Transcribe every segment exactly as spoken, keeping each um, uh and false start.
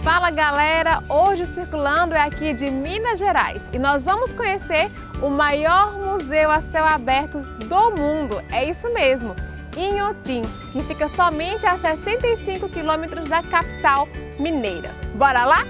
Fala galera, hoje o Circulando é aqui de Minas Gerais e nós vamos conhecer o maior museu a céu aberto do mundo, é isso mesmo, Inhotim, que fica somente a sessenta e cinco quilômetros da capital mineira. Bora lá?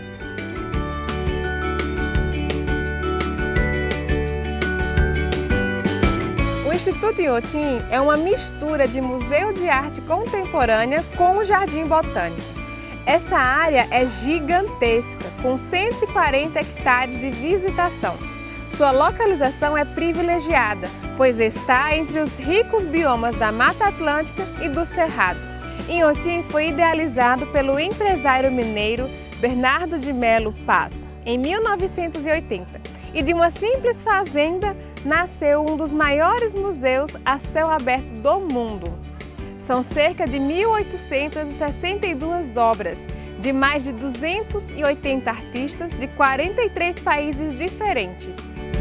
O Instituto Inhotim é uma mistura de museu de arte contemporânea com o Jardim Botânico. Essa área é gigantesca, com cento e quarenta hectares de visitação. Sua localização é privilegiada, pois está entre os ricos biomas da Mata Atlântica e do Cerrado. Inhotim foi idealizado pelo empresário mineiro Bernardo de Melo Paz, em mil novecentos e oitenta. E de uma simples fazenda nasceu um dos maiores museus a céu aberto do mundo. São cerca de mil oitocentas e sessenta e duas obras, de mais de duzentos e oitenta artistas de quarenta e três países diferentes.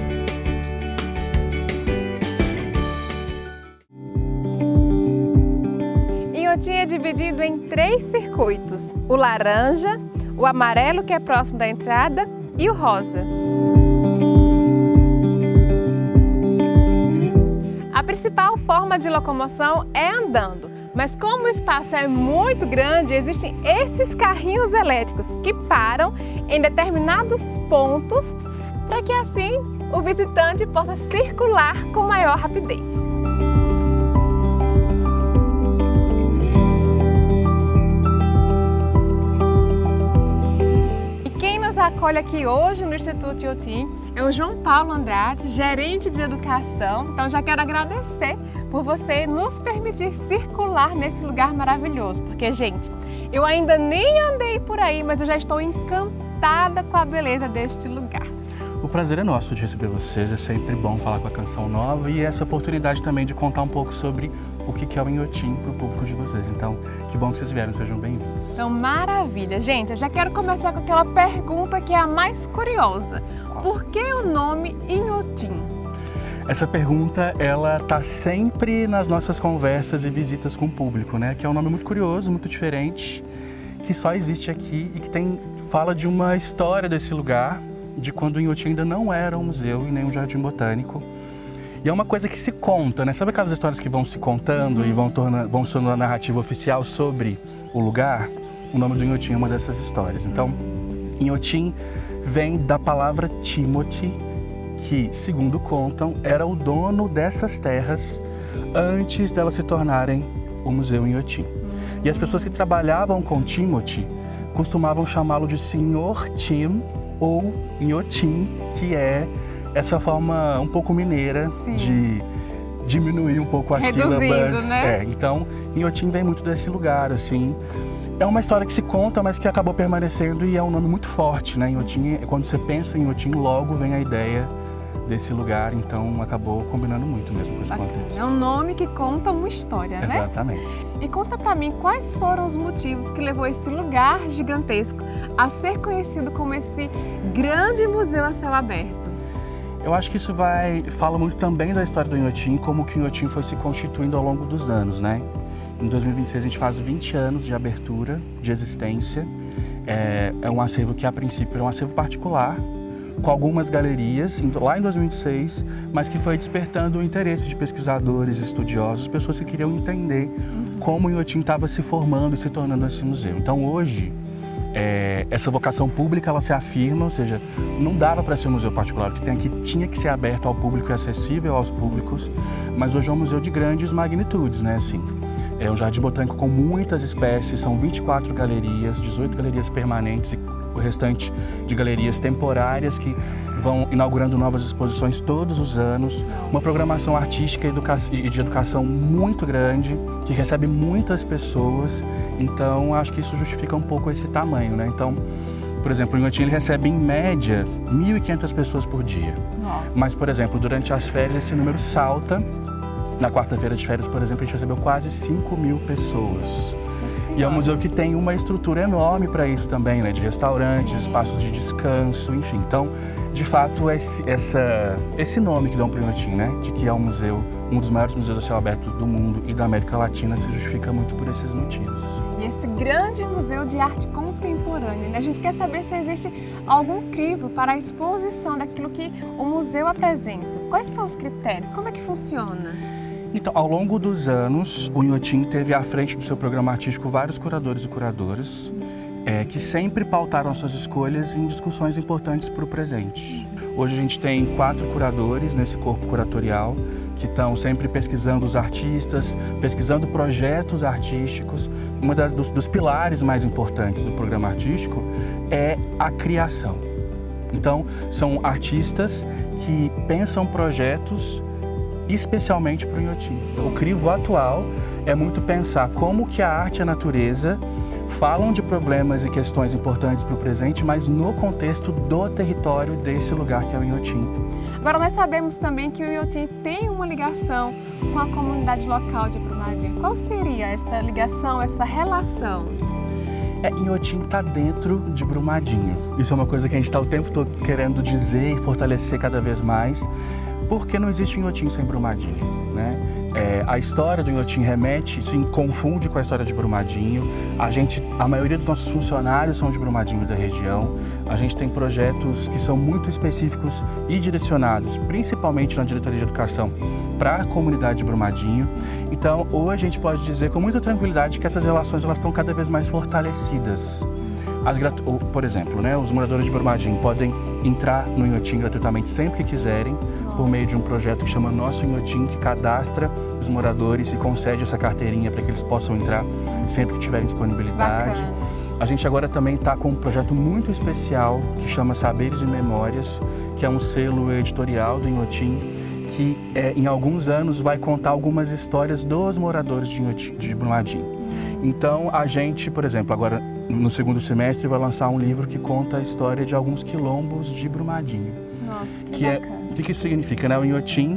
Inhotim é dividido em três circuitos: o laranja, o amarelo, que é próximo da entrada, e o rosa. A principal forma de locomoção é andando, mas como o espaço é muito grande, existem esses carrinhos elétricos que param em determinados pontos para que assim o visitante possa circular com maior rapidez. E quem nos acolhe aqui hoje no Instituto Inhotim é o João Paulo Andrade, gerente de educação. Então já quero agradecer por você nos permitir circular nesse lugar maravilhoso. Porque, gente, eu ainda nem andei por aí, mas eu já estou encantada com a beleza deste lugar. O prazer é nosso de receber vocês, é sempre bom falar com a Canção Nova e essa oportunidade também de contar um pouco sobre o que é o Inhotim para o público de vocês. Então, que bom que vocês vieram, sejam bem-vindos. Então, maravilha. Gente, eu já quero começar com aquela pergunta que é a mais curiosa. Por que o nome Inhotim? Essa pergunta, ela tá sempre nas nossas conversas e visitas com o público, né? Que é um nome muito curioso, muito diferente, que só existe aqui e que tem, fala de uma história desse lugar, de quando o Inhotim ainda não era um museu e nem um jardim botânico. E é uma coisa que se conta, né? Sabe aquelas histórias que vão se contando uhum. e vão tornando, vão sendo a narrativa oficial sobre o lugar? O nome do Inhotim é uma dessas histórias. Então, Inhotim vem da palavra Timothy, que, segundo contam, era o dono dessas terras antes delas se tornarem o Museu Inhotim. Uhum. E as pessoas que trabalhavam com Timothy costumavam chamá-lo de Senhor Tim ou Inhotim, que é essa forma um pouco mineira Sim. de diminuir um pouco as Reduzido, sílabas. Né? É, então, Inhotim vem muito desse lugar, assim. É uma história que se conta, mas que acabou permanecendo e é um nome muito forte, né? Inhotim, quando você pensa em Inhotim, logo vem a ideia desse lugar, então acabou combinando muito mesmo com esse Bacana. contexto. É um nome que conta uma história, né? Exatamente. E conta pra mim quais foram os motivos que levou esse lugar gigantesco a ser conhecido como esse grande museu a céu aberto. Eu acho que isso vai, fala muito também da história do Inhotim, como que o Inhotim foi se constituindo ao longo dos anos, né? Em dois mil e vinte e seis a gente faz vinte anos de abertura, de existência. É, é um acervo que a princípio era um acervo particular, com algumas galerias, lá em dois mil e vinte e seis, mas que foi despertando o interesse de pesquisadores, estudiosos, pessoas que queriam entender uhum. como o Inhotim estava se formando e se tornando esse museu. Então hoje, é, essa vocação pública ela se afirma, ou seja, não dava para ser um museu particular, que tem aqui tinha que ser aberto ao público e acessível aos públicos, mas hoje é um museu de grandes magnitudes, né? Assim, é um jardim botânico com muitas espécies, são vinte e quatro galerias, dezoito galerias permanentes e o restante de galerias temporárias que vão inaugurando novas exposições todos os anos, uma programação artística e de educação muito grande, que recebe muitas pessoas, então acho que isso justifica um pouco esse tamanho, né? Então, por exemplo, o Inhotim ele recebe em média mil e quinhentas pessoas por dia. Nossa. Mas, por exemplo, durante as férias esse número salta. Na quarta-feira de férias, por exemplo, a gente recebeu quase cinco mil pessoas. E é um museu que tem uma estrutura enorme para isso também, né? De restaurantes, espaços de descanso, enfim. Então, de fato, esse, essa, esse nome que dão para o Inhotim, né? De que é um museu, um dos maiores museus a céu aberto do mundo e da América Latina, se justifica muito por esses motivos. E esse grande museu de arte contemporânea, né? A gente quer saber se existe algum crivo para a exposição daquilo que o museu apresenta. Quais são os critérios? Como é que funciona? Então, ao longo dos anos, o Inhotim teve à frente do seu programa artístico vários curadores e curadoras é, que sempre pautaram as suas escolhas em discussões importantes para o presente. Hoje a gente tem quatro curadores nesse corpo curatorial que estão sempre pesquisando os artistas, pesquisando projetos artísticos. Um dos, dos pilares mais importantes do programa artístico é a criação. Então, são artistas que pensam projetos especialmente para o Inhotim. O crivo atual é muito pensar como que a arte e a natureza falam de problemas e questões importantes para o presente, mas no contexto do território desse lugar que é o Inhotim. Agora, nós sabemos também que o Inhotim tem uma ligação com a comunidade local de Brumadinho. Qual seria essa ligação, essa relação? É, Inhotim está dentro de Brumadinho. Isso é uma coisa que a gente está o tempo todo querendo dizer e fortalecer cada vez mais, porque não existe Inhotim sem Brumadinho, né? É, a história do Inhotim remete, se confunde com a história de Brumadinho. A gente, a maioria dos nossos funcionários são de Brumadinho e da região. A gente tem projetos que são muito específicos e direcionados, principalmente na diretoria de educação, para a comunidade de Brumadinho. Então, hoje a gente pode dizer com muita tranquilidade que essas relações elas estão cada vez mais fortalecidas. As, por exemplo, né, os moradores de Brumadinho podem entrar no Inhotim gratuitamente sempre que quiserem, por meio de um projeto que chama Nosso Inhotim, que cadastra os moradores e concede essa carteirinha para que eles possam entrar sempre que tiverem disponibilidade. Bacana. A gente agora também está com um projeto muito especial que chama Saberes e Memórias, que é um selo editorial do Inhotim, que é, em alguns anos vai contar algumas histórias dos moradores de, Inhotim, de Brumadinho. Então a gente, por exemplo, agora no segundo semestre vai lançar um livro que conta a história de alguns quilombos de Brumadinho. Nossa, que, que bacana. É, o que isso significa, né? O Inhotim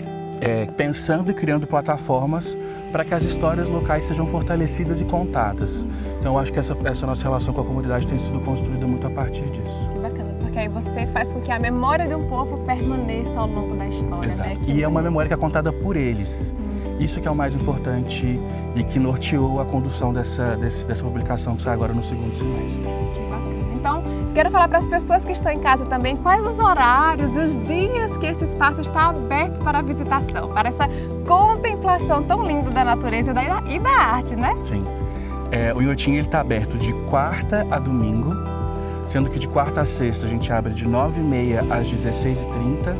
é, pensando e criando plataformas para que as histórias locais sejam fortalecidas e contadas. Então, acho que essa, essa nossa relação com a comunidade tem sido construída muito a partir disso. Que bacana, porque aí você faz com que a memória de um povo permaneça ao longo da história, Exato. Né? E Que é uma memória que é contada por eles. Hum. Isso que é o mais importante e que norteou a condução dessa, desse, dessa publicação que sai agora no segundo semestre. Que bacana. Então, quero falar para as pessoas que estão em casa também quais os horários e os dias que esse espaço está aberto para a visitação, para essa contemplação tão linda da natureza e da, e da arte, né? Sim. É, o Inhotim está aberto de quarta a domingo, sendo que de quarta a sexta a gente abre de nove e meia às dezesseis e trinta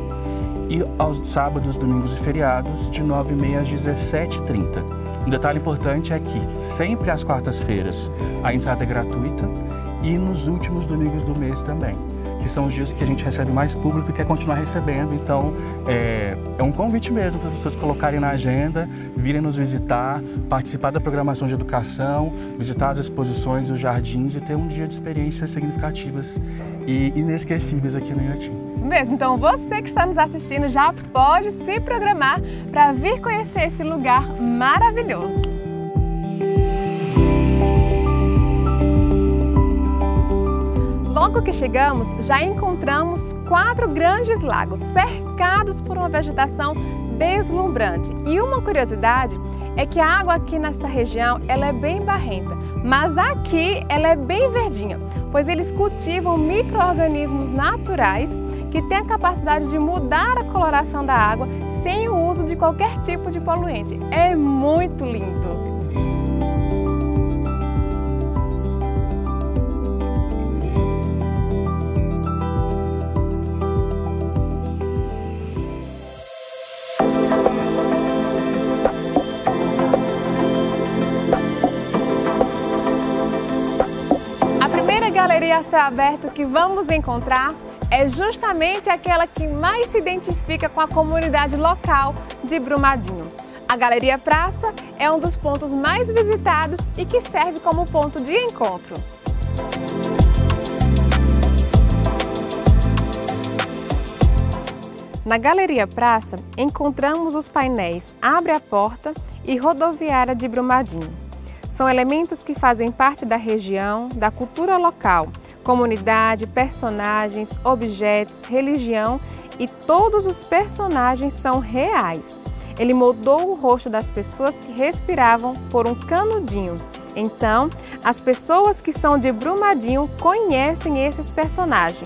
e aos sábados, domingos e feriados de nove e meia às dezessete e trinta. Um detalhe importante é que sempre às quartas-feiras a entrada é gratuita e nos últimos domingos do mês também, que são os dias que a gente recebe mais público e quer continuar recebendo. Então, é, é um convite mesmo para as pessoas colocarem na agenda, virem nos visitar, participar da programação de educação, visitar as exposições, os jardins e ter um dia de experiências significativas e inesquecíveis aqui no Inhotim. Isso mesmo. Então, você que está nos assistindo já pode se programar para vir conhecer esse lugar maravilhoso. Logo que chegamos, já encontramos quatro grandes lagos, cercados por uma vegetação deslumbrante. E uma curiosidade é que a água aqui nessa região ela é bem barrenta, mas aqui ela é bem verdinha, pois eles cultivam micro-organismos naturais que têm a capacidade de mudar a coloração da água sem o uso de qualquer tipo de poluente. É muito lindo! Galeria a céu aberto que vamos encontrar é justamente aquela que mais se identifica com a comunidade local de Brumadinho. A Galeria Praça é um dos pontos mais visitados e que serve como ponto de encontro. Na Galeria Praça encontramos os painéis Abre a Porta e Rodoviária de Brumadinho. São elementos que fazem parte da região, da cultura local, comunidade, personagens, objetos, religião e todos os personagens são reais. Ele moldou o rosto das pessoas que respiravam por um canudinho. Então, as pessoas que são de Brumadinho conhecem esses personagens.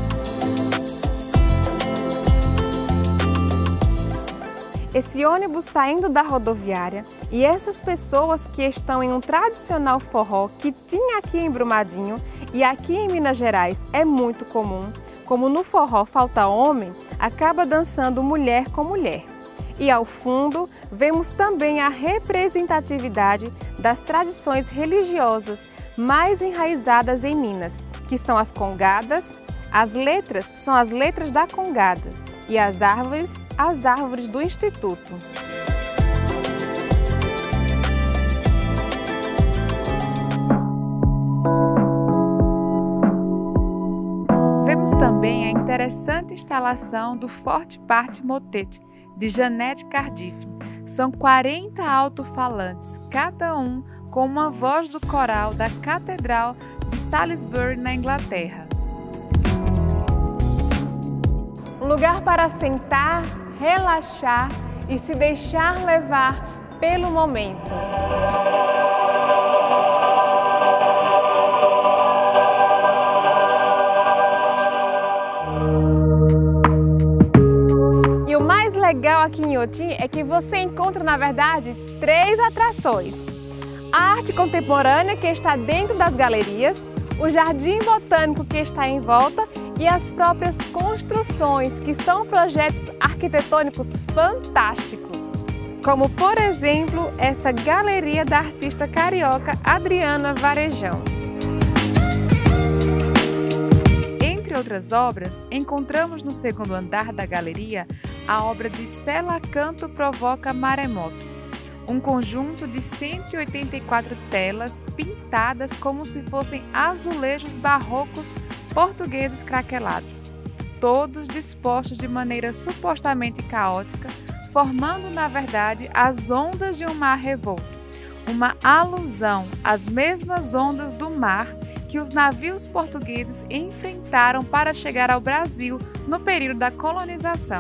Esse ônibus saindo da rodoviária e essas pessoas que estão em um tradicional forró que tinha aqui em Brumadinho e aqui em Minas Gerais é muito comum, como no forró falta homem, acaba dançando mulher com mulher. E ao fundo, vemos também a representatividade das tradições religiosas mais enraizadas em Minas, que são as congadas, as letras são as letras da congada e as árvores, as árvores do Instituto. Vemos também a interessante instalação do Forte Parte Motete, de Janete Cardiff. São quarenta alto-falantes, cada um com uma voz do coral da Catedral de Salisbury, na Inglaterra. Um lugar para sentar, relaxar e se deixar levar pelo momento. Legal aqui em Inhotim é que você encontra, na verdade, três atrações. A arte contemporânea, que está dentro das galerias, o jardim botânico, que está em volta, e as próprias construções, que são projetos arquitetônicos fantásticos. Como, por exemplo, essa galeria da artista carioca Adriana Varejão. Entre outras obras, encontramos no segundo andar da galeria a obra de Cela Canto Provoca Maremoto, um conjunto de cento e oitenta e quatro telas pintadas como se fossem azulejos barrocos portugueses craquelados, todos dispostos de maneira supostamente caótica, formando na verdade as ondas de um mar revolto, uma alusão às mesmas ondas do mar que os navios portugueses enfrentaram para chegar ao Brasil no período da colonização.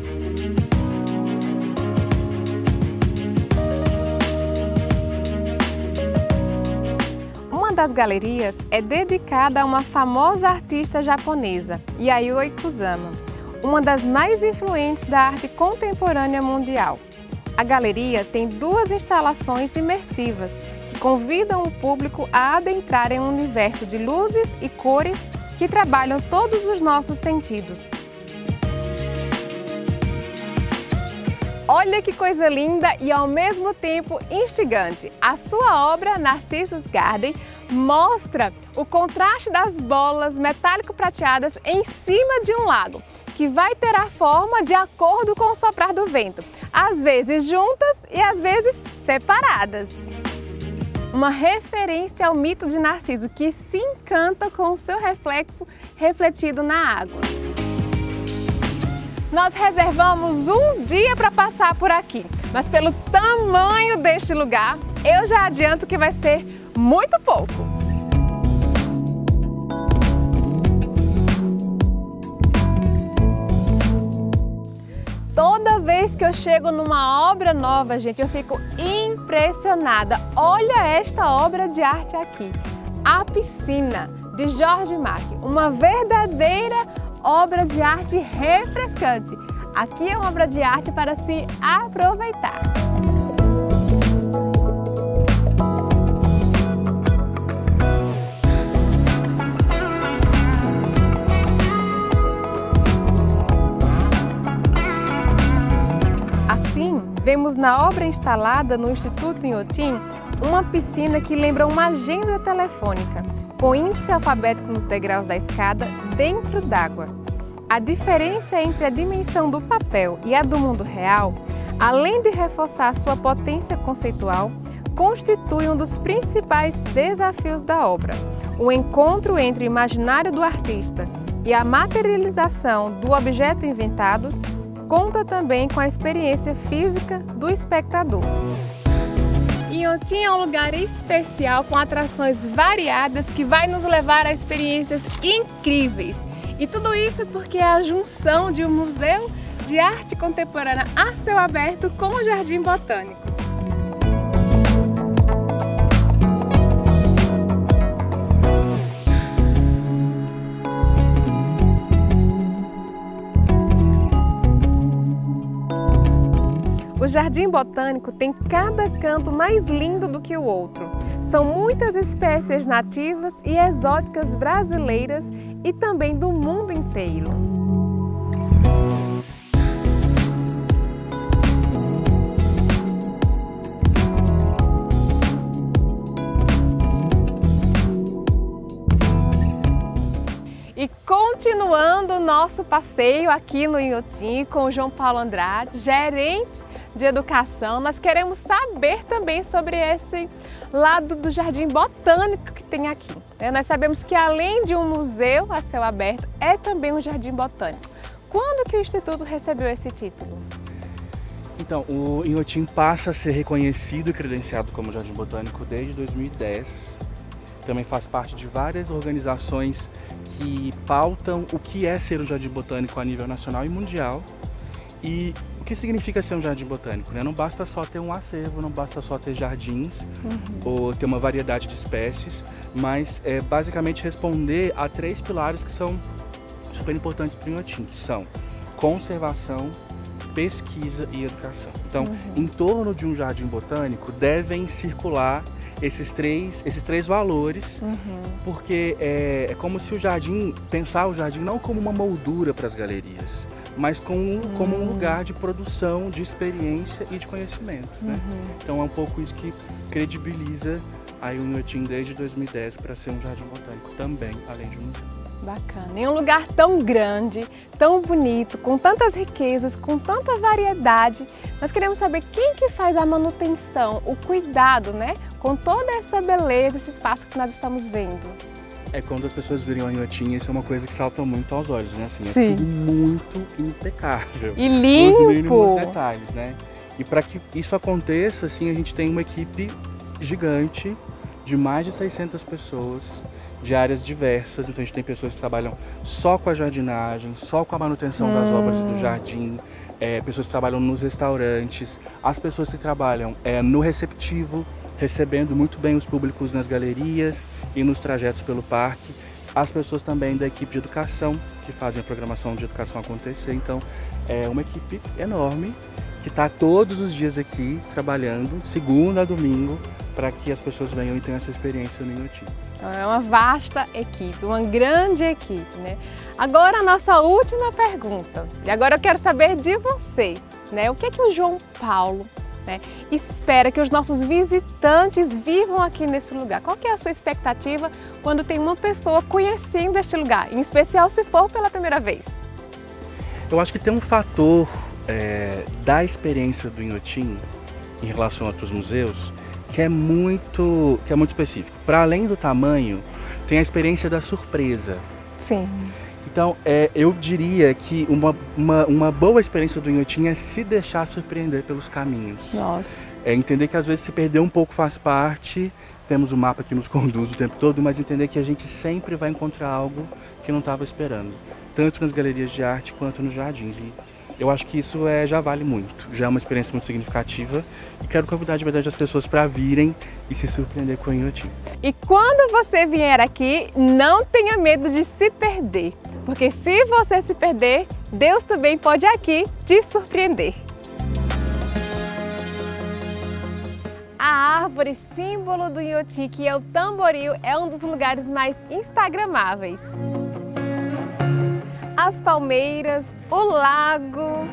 Uma das galerias é dedicada a uma famosa artista japonesa, Yayoi Kusama, uma das mais influentes da arte contemporânea mundial. A galeria tem duas instalações imersivas que convidam o público a adentrar em um universo de luzes e cores que trabalham todos os nossos sentidos. Olha que coisa linda e ao mesmo tempo instigante! A sua obra, Narcissus Garden, mostra o contraste das bolas metálico-prateadas em cima de um lago, que vai ter a forma de acordo com o soprar do vento, às vezes juntas e às vezes separadas. Uma referência ao mito de Narciso, que se encanta com o seu reflexo refletido na água. Nós reservamos um dia para passar por aqui, mas pelo tamanho deste lugar, eu já adianto que vai ser muito pouco. Toda vez que eu chego numa obra nova, gente, eu fico impressionada. Olha esta obra de arte aqui, A Piscina, de Jorge Marque, uma verdadeira obra de arte refrescante. Aqui é uma obra de arte para se aproveitar. Assim, vemos na obra instalada no Instituto Inhotim uma piscina que lembra uma agenda telefônica, com índice alfabético nos degraus da escada dentro d'água. A diferença entre a dimensão do papel e a do mundo real, além de reforçar sua potência conceitual, constitui um dos principais desafios da obra. O encontro entre o imaginário do artista e a materialização do objeto inventado conta também com a experiência física do espectador. Inhotim é um lugar especial com atrações variadas que vai nos levar a experiências incríveis. E tudo isso porque é a junção de um museu de arte contemporânea a céu aberto com o Jardim Botânico. O Jardim Botânico tem cada canto mais lindo do que o outro. São muitas espécies nativas e exóticas brasileiras e também do mundo inteiro. E continuando o nosso passeio aqui no Inhotim com o João Paulo Andrade, gerente de educação, nós queremos saber também sobre esse lado do Jardim Botânico que tem aqui. Nós sabemos que além de um museu a céu aberto, é também um Jardim Botânico. Quando que o Instituto recebeu esse título? Então, o Inhotim passa a ser reconhecido e credenciado como Jardim Botânico desde dois mil e dez. Também faz parte de várias organizações que pautam o que é ser um Jardim Botânico a nível nacional e mundial. E o que significa ser um jardim botânico, né? Não basta só ter um acervo, não basta só ter jardins, uhum. ou ter uma variedade de espécies, mas é basicamente responder a três pilares que são super importantes para o Inhotim, que são conservação, pesquisa e educação. Então, uhum. em torno de um jardim botânico devem circular esses três, esses três valores, uhum. porque é, é como se o jardim, pensar o jardim não como uma moldura para as galerias, mas como, como um lugar de produção, de experiência e de conhecimento. Uhum. Né? Então é um pouco isso que credibiliza aí o Inhotim desde dois mil e dez para ser um jardim botânico também, além de um museu. Bacana. Em um lugar tão grande, tão bonito, com tantas riquezas, com tanta variedade, nós queremos saber quem que faz a manutenção, o cuidado, né, com toda essa beleza, esse espaço que nós estamos vendo. É, quando as pessoas virem o Inhotim, isso é uma coisa que salta muito aos olhos, né? Assim, é Sim. tudo muito impecável. E limpo! Nos mínimos detalhes, né? E para que isso aconteça, assim, a gente tem uma equipe gigante de mais de seiscentas pessoas, de áreas diversas. Então a gente tem pessoas que trabalham só com a jardinagem, só com a manutenção hum. das obras do jardim, é, pessoas que trabalham nos restaurantes, as pessoas que trabalham é, no receptivo, recebendo muito bem os públicos nas galerias e nos trajetos pelo parque. As pessoas também da equipe de educação, que fazem a programação de educação acontecer. Então, é uma equipe enorme que está todos os dias aqui trabalhando, segunda a domingo, para que as pessoas venham e tenham essa experiência no Inhotim. É uma vasta equipe, uma grande equipe, né? Agora a nossa última pergunta. E agora eu quero saber de você, né? O que é que o João Paulo Né? espera que os nossos visitantes vivam aqui nesse lugar? Qual que é a sua expectativa quando tem uma pessoa conhecendo este lugar, em especial se for pela primeira vez? Eu acho que tem um fator é, da experiência do Inhotim em relação a outros museus que é muito, que é muito específico. Para além do tamanho, tem a experiência da surpresa. Sim. Então, é, eu diria que uma, uma, uma boa experiência do Inhotim é se deixar surpreender pelos caminhos. Nossa. É entender que às vezes se perder um pouco faz parte, temos o mapa que nos conduz o tempo todo, mas entender que a gente sempre vai encontrar algo que não estava esperando, tanto nas galerias de arte quanto nos jardins. E eu acho que isso é, já vale muito, já é uma experiência muito significativa e quero convidar de verdade as pessoas para virem e se surpreender com o Inhotim. E quando você vier aqui, não tenha medo de se perder. Porque se você se perder, Deus também pode aqui te surpreender. A árvore símbolo do Inhotim, que é o tamboril, é um dos lugares mais instagramáveis. As palmeiras, o lago,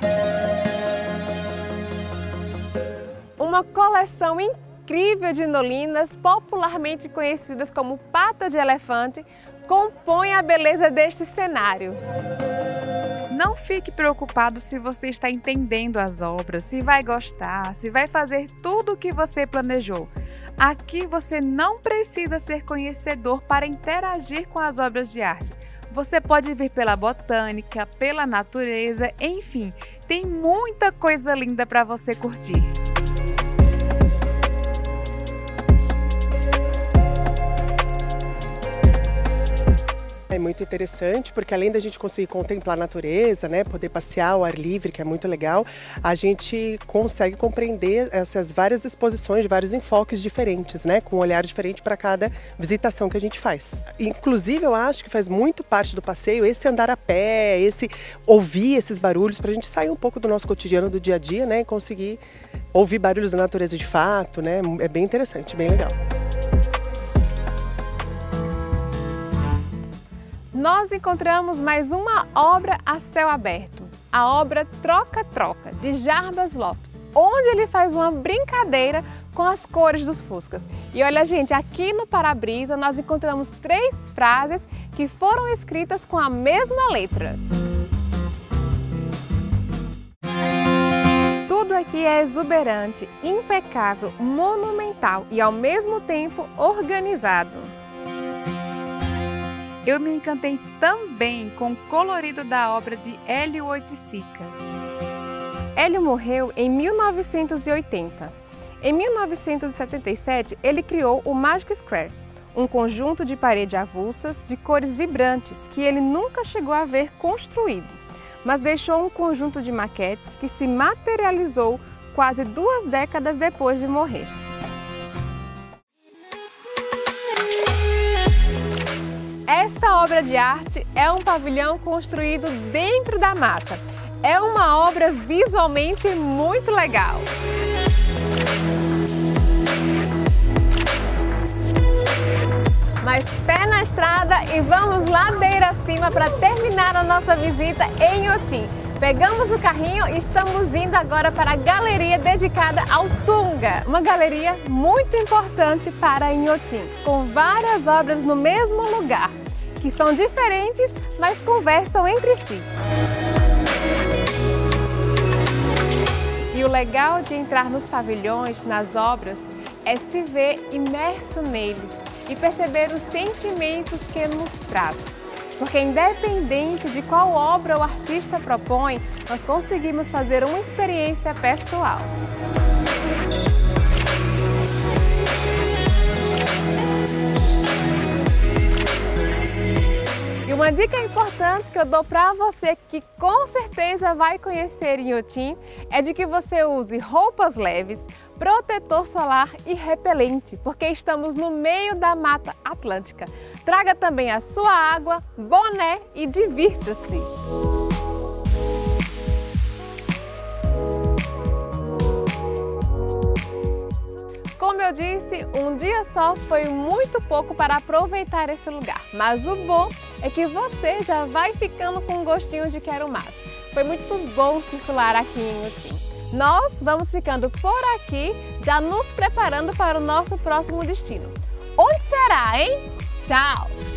uma coleção incrível de nolinas, popularmente conhecidas como pata de elefante, compõe a beleza deste cenário. Não fique preocupado se você está entendendo as obras, se vai gostar, se vai fazer tudo o que você planejou. Aqui você não precisa ser conhecedor para interagir com as obras de arte. Você pode vir pela botânica, pela natureza, enfim, tem muita coisa linda para você curtir. É muito interessante, porque além da gente conseguir contemplar a natureza, né, poder passear ao ar livre, que é muito legal, a gente consegue compreender essas várias exposições, vários enfoques diferentes, né, com um olhar diferente para cada visitação que a gente faz. Inclusive, eu acho que faz muito parte do passeio esse andar a pé, esse ouvir esses barulhos, para a gente sair um pouco do nosso cotidiano, do dia a dia, né, e conseguir ouvir barulhos da natureza de fato, né, é bem interessante, bem legal. Nós encontramos mais uma obra a céu aberto, a obra Troca-Troca, de Jarbas Lopes, onde ele faz uma brincadeira com as cores dos fuscas. E olha, gente, aqui no para-brisa nós encontramos três frases que foram escritas com a mesma letra. Tudo aqui é exuberante, impecável, monumental e ao mesmo tempo organizado. Eu me encantei também com o colorido da obra de Hélio Oiticica. Hélio morreu em mil novecentos e oitenta. Em mil novecentos e setenta e sete, ele criou o Magic Square, um conjunto de paredes avulsas de cores vibrantes que ele nunca chegou a ver construído, mas deixou um conjunto de maquetes que se materializou quase duas décadas depois de morrer. Essa obra de arte é um pavilhão construído dentro da mata. É uma obra visualmente muito legal. Mas pé na estrada e vamos ladeira acima para terminar a nossa visita em Inhotim. Pegamos o carrinho e estamos indo agora para a galeria dedicada ao Tunga, uma galeria muito importante para Inhotim, com várias obras no mesmo lugar, que são diferentes, mas conversam entre si. E o legal de entrar nos pavilhões, nas obras, é se ver imerso neles e perceber os sentimentos que nos traz. Porque independente de qual obra o artista propõe, nós conseguimos fazer uma experiência pessoal. E uma dica importante que eu dou para você que com certeza vai conhecer Inhotim é de que você use roupas leves, protetor solar e repelente, porque estamos no meio da Mata Atlântica. Traga também a sua água, boné e divirta-se! Como eu disse, um dia só foi muito pouco para aproveitar esse lugar, mas o bom é que você já vai ficando com um gostinho de quero mais. Foi muito bom circular aqui em Inhotim. Nós vamos ficando por aqui, já nos preparando para o nosso próximo destino. Onde será, hein? Tchau!